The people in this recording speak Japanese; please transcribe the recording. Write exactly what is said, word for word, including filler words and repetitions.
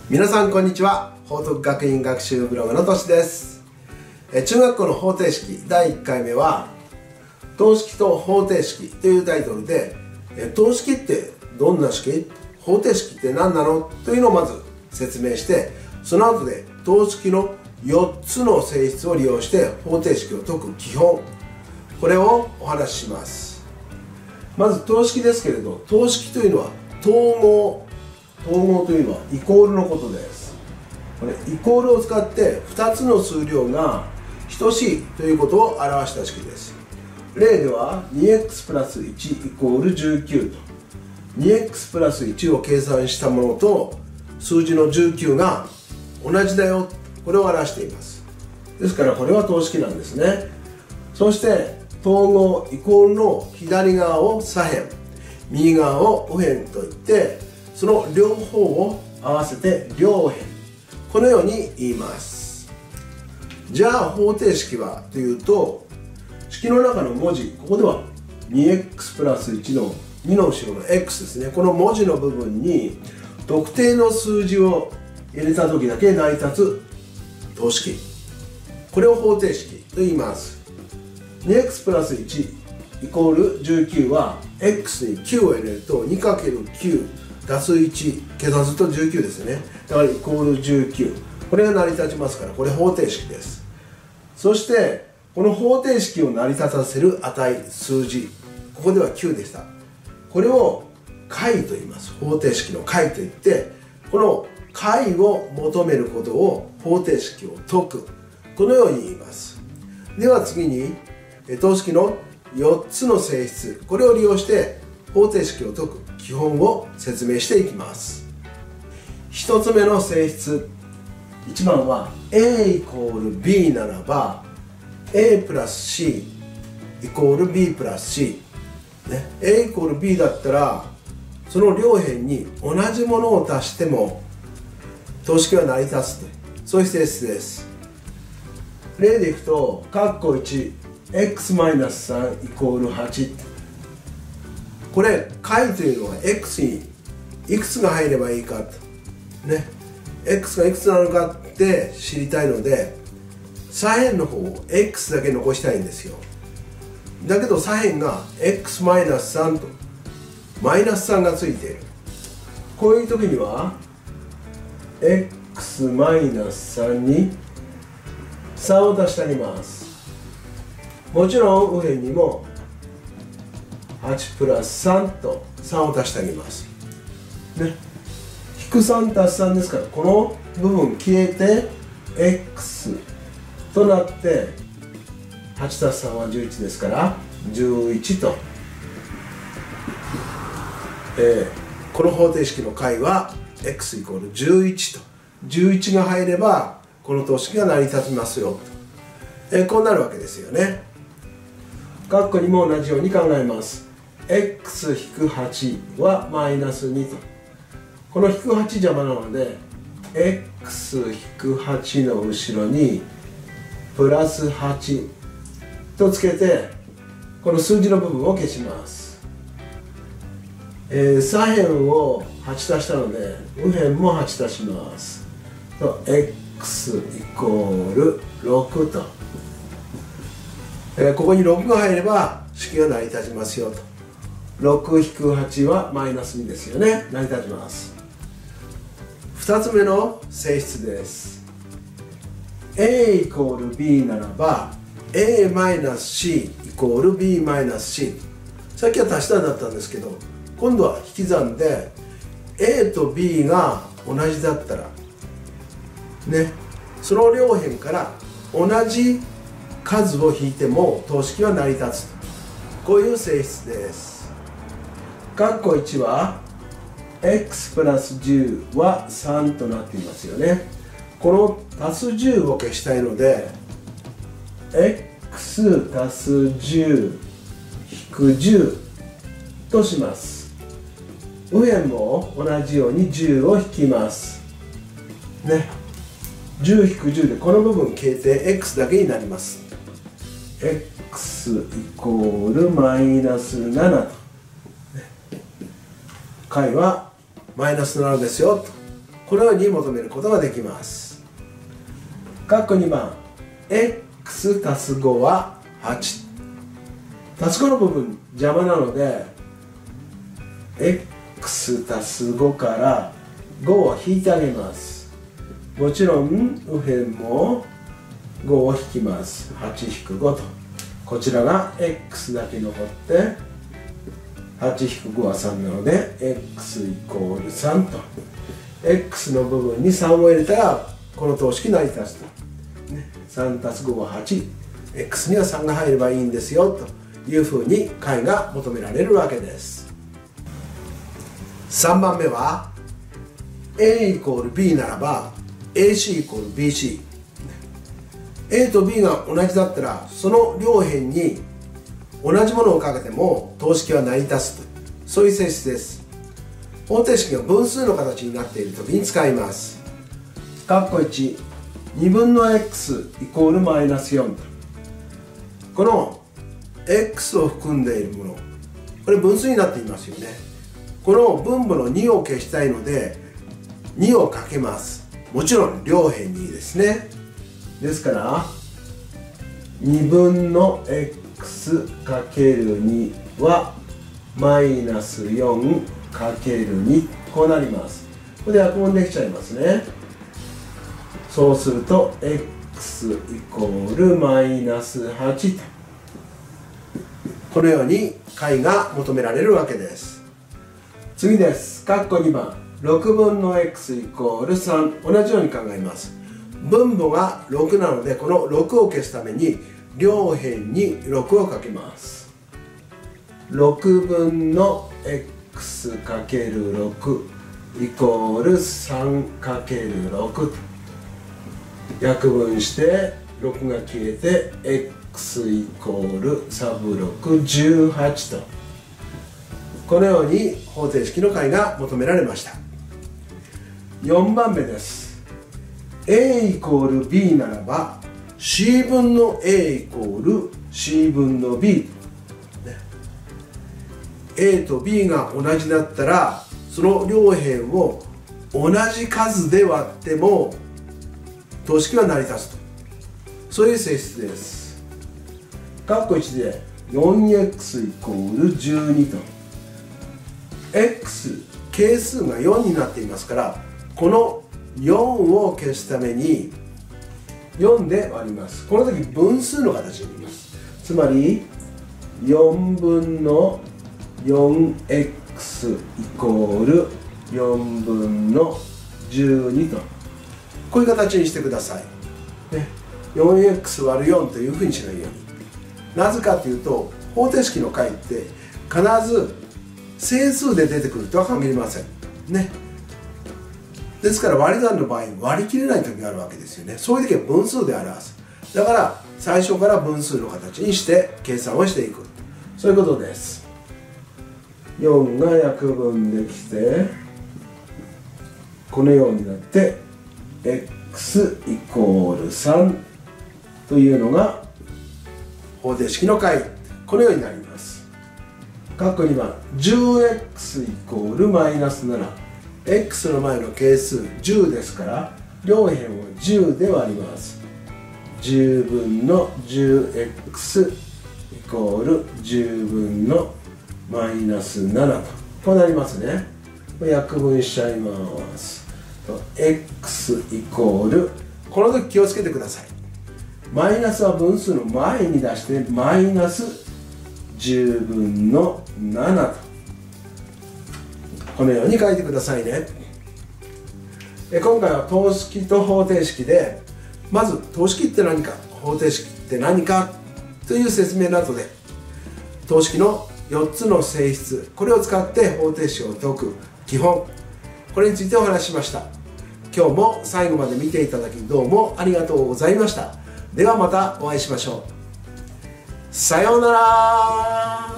皆さんこんにちは。報徳学院学習ブログのとしです。え中学校の方程式だいいっかいめは等式と方程式というタイトルで、え等式ってどんな式、方程式って何なのというのをまず説明して、その後で等式のよっつの性質を利用して方程式を解く基本、これをお話しします。まず等式ですけれど、等式というのは統合統合というのはイコールのことです。これイコールを使ってふたつの数量が等しいということを表した式です。例では にエックス プラスいちイコールじゅうきゅうと にエックス プラスいちを計算したものと数字のじゅうきゅうが同じだよ、これを表しています。ですからこれは等式なんですね。そして統合イコールの左側を左辺、右側を右辺といって、その両方を合わせて両辺、このように言います。じゃあ方程式はというと、式の中の文字、ここでは にエックス プラスいちのにの後ろの x ですね。この文字の部分に特定の数字を入れた時だけ成り立つ等式、これを方程式と言います。 にエックス プラスいちイコールじゅうきゅうは x にきゅうを入れると にかけるきゅう足すいち計算するとじゅうきゅうですね。だからイコールじゅうきゅう、これが成り立ちますから、これ方程式です。そしてこの方程式を成り立たせる値、数字、ここではきゅうでした。これを解と言います。方程式の解といって、この解を求めることを方程式を解く、このように言います。では次に等式のよっつの性質、これを利用して方程式を解く基本を説明していきます。ひとつめの性質、いちばんは A イコール B ならば A プラス C イコール B プラス C、ね、A イコール B だったらその両辺に同じものを足しても等式は成り立つという、そういう性質です。例でいくと括弧いち エックスマイナスさん イコールはち、これ解というのは x にいくつが入ればいいかと、ね、x がいくつなのかって知りたいので左辺の方を x だけ残したいんですよ。だけど左辺が エックスマイナスさん とマイナスさんがついている。こういう時には エックスマイナスさん にさんを足してあげます。もちろん右辺にもはちプラスさんとさんを足してあげます、ね、引くさん足すさんですから、この部分消えて x となってはち足すさんはじゅういちですからじゅういちと、えー、この方程式の解は x イコールじゅういちと、じゅういちが入ればこの等式が成り立ちますよと、えー、こうなるわけですよね。括弧にも同じように考えます。エックスひくはち はマイナスにと、この引くはち邪魔なので エックスひくはち の後ろにプラスはちとつけてこの数字の部分を消します。えー、左辺をはち足したので右辺もはち足しますと x イコールろくと、えー、ここにろくが入れば式が成り立ちますよと。ろくひくはち はマイナスにですよね。成り立ちます。ふたつめの性質です。 A イコール B ならば A マイナス C イコール B マイナス C、 さっきは足したんだったんですけど、今度は引き算で A と B が同じだったらね、その両辺から同じ数を引いても等式は成り立つ、こういう性質です。括弧いちは x プラスじゅうはさんとなっていますよね。この足すじゅうを消したいので x 足すじゅう引くじゅうとします。右辺も同じようにじゅうを引きますね。じゅう引くじゅうでこの部分消えて x だけになります。 x イコールマイナスななと、解はマイナスななですよと、 このように求めることができます。括弧にばん x 足すごははち。足すごの部分邪魔なので x 足すごからごを引いてあげます。もちろん右辺もごを引きます。はち引くごと、こちらが x だけ残ってはち引くごはさんなので x イコールさんと、 x の部分にさんを入れたらこの等式成り立つと、ね、さん足すごははち、 x にはさんが入ればいいんですよというふうに解が求められるわけです。さんばんめは a イコール b ならば エーシー イコール ビーシー、 a と b が同じだったらその両辺に同じものをかけても等式は成り立つと、そういう性質です。方程式が分数の形になっている時に使います。括弧いち、にぶんの x イコールマイナスよんと、この x を含んでいるもの、これ分数になっていますよね。この分母のにを消したいのでにをかけます。もちろん両辺にですね。ですからにぶんの x かけるにはマイナスよんかけるに、こうなります。これで約分できちゃいますね。そうすると x イコールマイナスはちと、このように解が求められるわけです。次です。括弧にばんろくぶんの x イコールさん、同じように考えます。分母がろくなのでこのろくを消すために両辺にろくをかけます。ろくぶんの x かけるろくイコールさんかけるろくと約分してろくが消えて x イコールサブろくじゅうはちと、このように方程式の解が求められました。よんばんめです。 a イコール b ならば c 分の a イコール c 分の b、ね、a と b が同じだったらその両辺を同じ数で割っても等式は成り立つと、そういう性質です。括弧いちで よんエックス イコールじゅうにと、 x 係数がよんになっていますから、このよんを消すためによんで割ります。この時分数の形になります。つまりよんぶんの よんエックス イコールよんぶんのじゅうにと、こういう形にしてください、ね、よんエックス 割るよんというふうにしないように。なぜかというと方程式の解って必ず整数で出てくるとは限りませんね。ですから割り算の場合割り切れない時があるわけですよね。そういう時は分数で表す。だから最初から分数の形にして計算をしていく、そういうことです。よんが約分できてこのようになって x イコールさんというのが方程式の解、このようになります。括弧にばん じゅうエックス イコールマイナスなな、x の前の係数じゅうですから両辺をじゅうで割ります。じゅうぶんの じゅうエックス イコールじゅうぶんのマイナスななと、こうなりますね。約分しちゃいます。x イコール、この時気をつけてください。マイナスは分数の前に出してマイナスじゅうぶんのななと、このように書いてくださいね。今回は等式と方程式で、まず等式って何か方程式って何かという説明の後で等式のよっつの性質、これを使って方程式を解く基本、これについてお話ししました。今日も最後まで見ていただきどうもありがとうございました。ではまたお会いしましょう。さようなら。